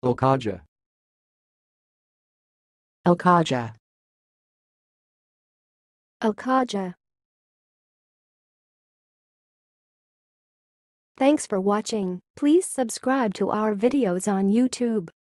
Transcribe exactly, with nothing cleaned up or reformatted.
el-KAH-ha. el-KAH-ha. el-KAH-ha. Thanks for watching. Please subscribe to our videos on YouTube.